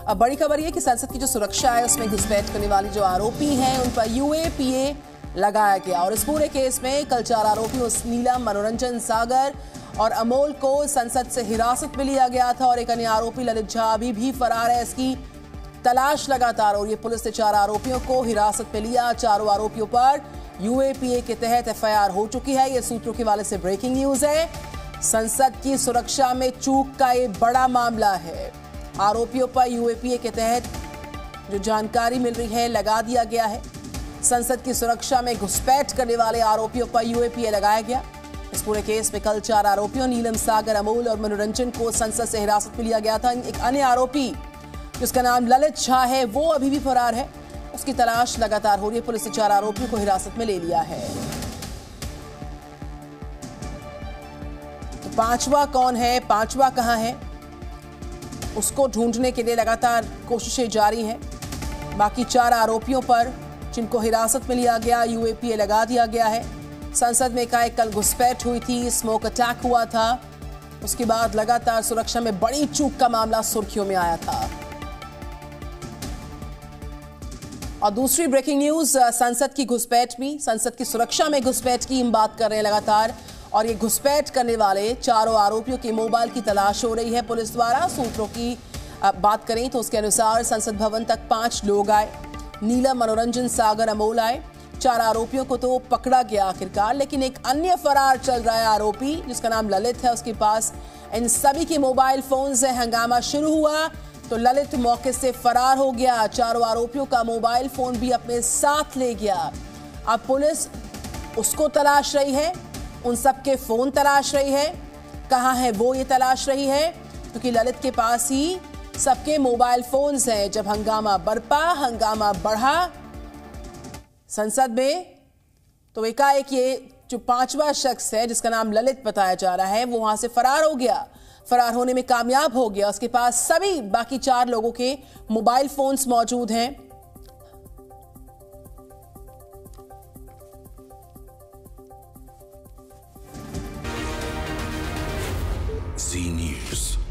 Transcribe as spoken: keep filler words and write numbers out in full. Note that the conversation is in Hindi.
अब बड़ी खबर यह कि संसद की जो सुरक्षा है उसमें घुसपैठ करने वाले जो आरोपी हैं उन पर यूएपीए लगाया गया और इस पूरे केस में कल चार आरोपियों नीलम, मनोरंजन, सागर और अमोल को संसद से हिरासत में लिया गया था और एक अन्य आरोपी ललित झा अभी भी फरार है। इसकी तलाश लगातार और ये पुलिस ने चार आरोपियों को हिरासत में लिया। चारों आरोपियों पर यूएपीए के तहत एफआईआर हो चुकी है। ये सूत्रों के हवाले से ब्रेकिंग न्यूज है। संसद की सुरक्षा में चूक का ये बड़ा मामला है। आरोपियों पर यूएपीए के तहत जो जानकारी मिल रही है लगा दिया गया है। संसद की सुरक्षा में घुसपैठ करने वाले आरोपियों पर यूएपीए लगाया गया। इस पूरे केस में कल चार आरोपियों नीलम, सागर, अमोल और मनोरंजन को संसद से हिरासत में लिया गया था। एक अन्य आरोपी जिसका नाम ललित झा है वो अभी भी फरार है। उसकी तलाश लगातार हो रही है। पुलिस ने चार आरोपियों को हिरासत में ले लिया है। तो पांचवा कौन है, पांचवा कहां है, उसको ढूंढने के लिए लगातार कोशिशें जारी हैं। बाकी चार आरोपियों पर जिनको हिरासत में लिया गया यूएपीए लगा दिया गया है। संसद में एकाएक कल घुसपैठ हुई थी, स्मोक अटैक हुआ था। उसके बाद लगातार सुरक्षा में बड़ी चूक का मामला सुर्खियों में आया था। और दूसरी ब्रेकिंग न्यूज संसद की घुसपैठ में, संसद की सुरक्षा में घुसपैठ की हम बात कर रहे हैं लगातार और ये घुसपैठ करने वाले चारों आरोपियों के मोबाइल की तलाश हो रही है पुलिस द्वारा। सूत्रों की बात करें तो उसके अनुसार संसद भवन तक पांच लोग आए। नीलम, मनोरंजन, सागर, अमोल आए। चार आरोपियों को तो पकड़ा गया आखिरकार, लेकिन एक अन्य फरार चल रहा है आरोपी जिसका नाम ललित है। उसके पास इन सभी के मोबाइल फोन से हंगामा शुरू हुआ तो ललित मौके से फरार हो गया। चारों आरोपियों का मोबाइल फोन भी अपने साथ ले गया। अब पुलिस उसको तलाश रही है, उन सबके फोन तलाश रही है। कहां है वो ये तलाश रही है क्योंकि ललित के पास ही सबके मोबाइल फोन्स हैं। जब हंगामा बरपा, हंगामा बढ़ा संसद में तो एकाएक ये जो पांचवा शख्स है जिसका नाम ललित बताया जा रहा है वो वहां से फरार हो गया। फरार होने में कामयाब हो गया। उसके पास सभी बाकी चार लोगों के मोबाइल फोन्स मौजूद हैं। Zee news.